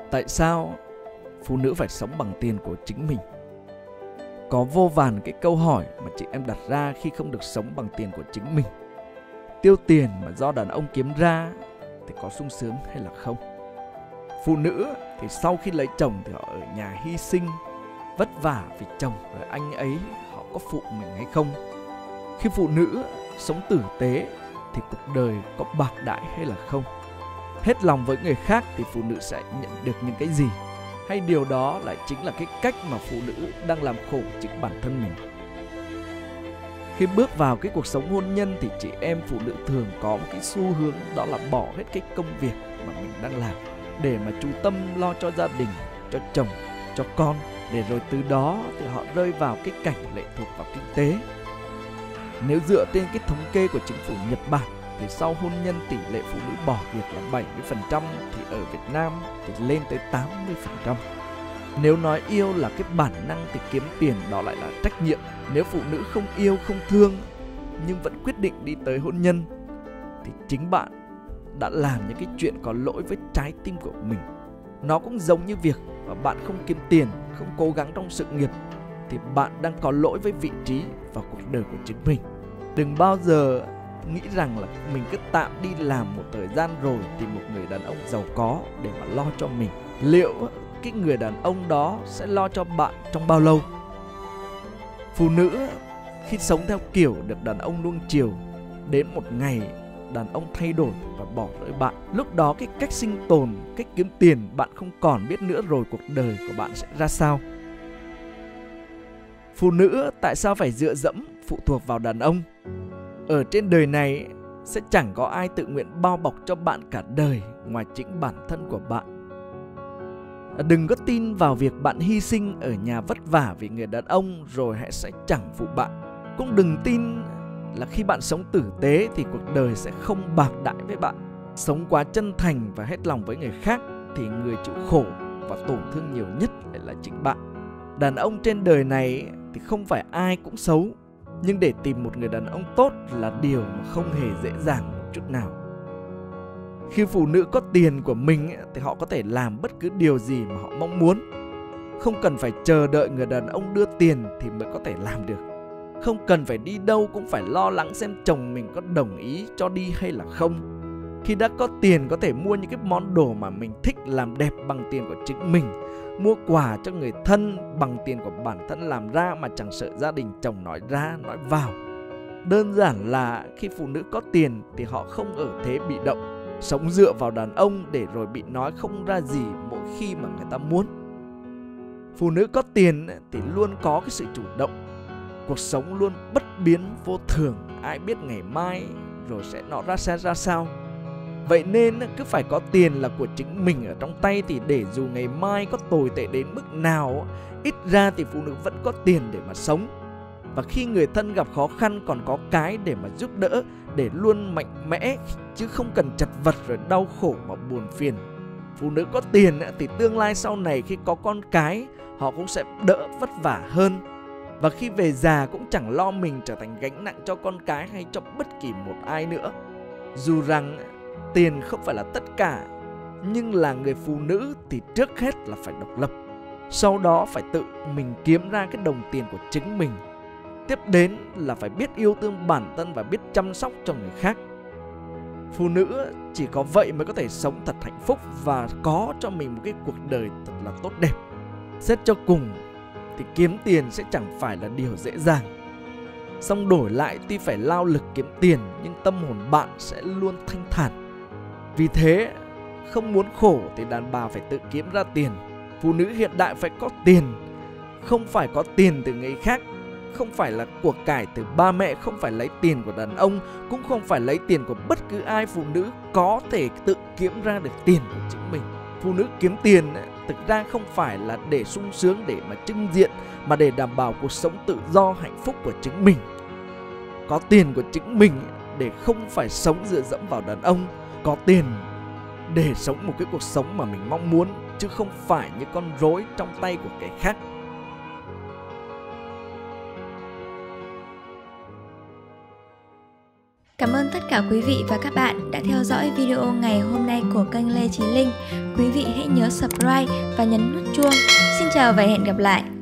Tại sao phụ nữ phải sống bằng tiền của chính mình? Có vô vàn cái câu hỏi mà chị em đặt ra khi không được sống bằng tiền của chính mình. Tiêu tiền mà do đàn ông kiếm ra thì có sung sướng hay là không? Phụ nữ thì sau khi lấy chồng thì họ ở nhà hy sinh, vất vả vì chồng, rồi anh ấy họ có phụ mình hay không? Khi phụ nữ sống tử tế thì cuộc đời có bạc đãi hay là không? Hết lòng với người khác thì phụ nữ sẽ nhận được những cái gì? Hay điều đó lại chính là cái cách mà phụ nữ đang làm khổ chính bản thân mình? Khi bước vào cái cuộc sống hôn nhân thì chị em phụ nữ thường có một cái xu hướng, đó là bỏ hết cái công việc mà mình đang làm để mà chú tâm lo cho gia đình, cho chồng, cho con, để rồi từ đó thì họ rơi vào cái cảnh lệ thuộc vào kinh tế. Nếu dựa trên cái thống kê của chính phủ Nhật Bản thì sau hôn nhân tỷ lệ phụ nữ bỏ việc là 70%, thì ở Việt Nam thì lên tới 80%. Nếu nói yêu là cái bản năng thì kiếm tiền đó lại là trách nhiệm. Nếu phụ nữ không yêu, không thương nhưng vẫn quyết định đi tới hôn nhân thì chính bạn đã làm những cái chuyện có lỗi với trái tim của mình. Nó cũng giống như việc mà bạn không kiếm tiền, không cố gắng trong sự nghiệp thì bạn đang có lỗi với vị trí và cuộc đời của chính mình. Đừng bao giờ nghĩ rằng là mình cứ tạm đi làm một thời gian rồi tìm một người đàn ông giàu có để mà lo cho mình. Liệu cái người đàn ông đó sẽ lo cho bạn trong bao lâu? Phụ nữ khi sống theo kiểu được đàn ông nuông chiều, đến một ngày đàn ông thay đổi và bỏ rơi bạn, lúc đó cái cách sinh tồn, cách kiếm tiền bạn không còn biết nữa, rồi cuộc đời của bạn sẽ ra sao? Phụ nữ tại sao phải dựa dẫm phụ thuộc vào đàn ông? Ở trên đời này sẽ chẳng có ai tự nguyện bao bọc cho bạn cả đời ngoài chính bản thân của bạn. Đừng có tin vào việc bạn hy sinh ở nhà vất vả vì người đàn ông rồi hãy sẽ chẳng phụ bạn. Cũng đừng tin là khi bạn sống tử tế thì cuộc đời sẽ không bạc đãi với bạn. Sống quá chân thành và hết lòng với người khác thì người chịu khổ và tổn thương nhiều nhất lại là chính bạn. Đàn ông trên đời này thì không phải ai cũng xấu, nhưng để tìm một người đàn ông tốt là điều mà không hề dễ dàng một chút nào. Khi phụ nữ có tiền của mình thì họ có thể làm bất cứ điều gì mà họ mong muốn. Không cần phải chờ đợi người đàn ông đưa tiền thì mới có thể làm được. Không cần phải đi đâu cũng phải lo lắng xem chồng mình có đồng ý cho đi hay là không. Khi đã có tiền có thể mua những cái món đồ mà mình thích, làm đẹp bằng tiền của chính mình, mua quà cho người thân bằng tiền của bản thân làm ra mà chẳng sợ gia đình chồng nói ra nói vào. Đơn giản là khi phụ nữ có tiền thì họ không ở thế bị động, sống dựa vào đàn ông để rồi bị nói không ra gì mỗi khi mà người ta muốn. Phụ nữ có tiền thì luôn có cái sự chủ động. Cuộc sống luôn bất biến vô thường, ai biết ngày mai rồi sẽ ra sao. Vậy nên cứ phải có tiền là của chính mình ở trong tay, thì để dù ngày mai có tồi tệ đến mức nào, ít ra thì phụ nữ vẫn có tiền để mà sống. Và khi người thân gặp khó khăn còn có cái để mà giúp đỡ, để luôn mạnh mẽ chứ không cần chật vật rồi đau khổ mà buồn phiền. Phụ nữ có tiền thì tương lai sau này khi có con cái họ cũng sẽ đỡ vất vả hơn. Và khi về già cũng chẳng lo mình trở thành gánh nặng cho con cái hay cho bất kỳ một ai nữa. Dù rằng tiền không phải là tất cả, nhưng là người phụ nữ thì trước hết là phải độc lập. Sau đó phải tự mình kiếm ra cái đồng tiền của chính mình. Tiếp đến là phải biết yêu thương bản thân và biết chăm sóc cho người khác. Phụ nữ chỉ có vậy mới có thể sống thật hạnh phúc và có cho mình một cái cuộc đời thật là tốt đẹp. Xét cho cùng thì kiếm tiền sẽ chẳng phải là điều dễ dàng. Xong đổi lại tuy phải lao lực kiếm tiền nhưng tâm hồn bạn sẽ luôn thanh thản. Vì thế không muốn khổ thì đàn bà phải tự kiếm ra tiền. Phụ nữ hiện đại phải có tiền, không phải có tiền từ người khác, không phải là của cải từ ba mẹ, không phải lấy tiền của đàn ông, cũng không phải lấy tiền của bất cứ ai. Phụ nữ có thể tự kiếm ra được tiền của chính mình. Phụ nữ kiếm tiền thực ra không phải là để sung sướng, để mà trưng diện, mà để đảm bảo cuộc sống tự do hạnh phúc của chính mình. Có tiền của chính mình để không phải sống dựa dẫm vào đàn ông. Có tiền để sống một cái cuộc sống mà mình mong muốn, chứ không phải như con rối trong tay của kẻ khác. Cảm ơn tất cả quý vị và các bạn đã theo dõi video ngày hôm nay của kênh Lê Chí Linh. Quý vị hãy nhớ subscribe và nhấn nút chuông. Xin chào và hẹn gặp lại.